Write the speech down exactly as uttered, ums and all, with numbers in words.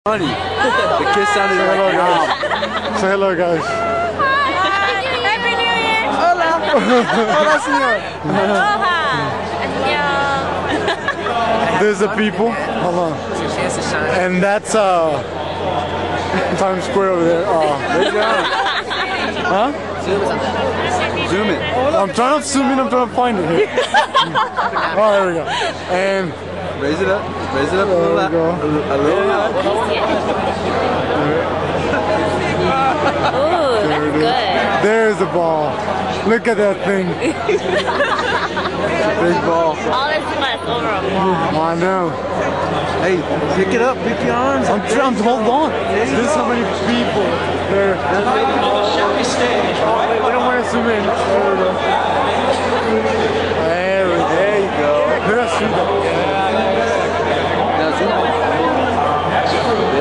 Funny. The kiss sounded like hello, guys. Say hello, guys. Hi. Happy New Year. Hola. Hola, señor. Aloha. Annyeong. There's the people. Hold on. And that's uh Times Square over there. Uh, Raise your arm. huh? Zoom it. I'm trying to zoom in. I'm trying to find it here. Oh, there we go. And raise it up. Raise it up a there little. we go. A little. Ooh, that's good. There's the ball. Look at that thing. Big ball. All this mess over a ball. I know. Hey, pick it up. Pick your arms. I'm trying to hold on. There's so many people there. We don't want to zoom in. There we go. There, we, there you go. Let's shoot that. Now zoom.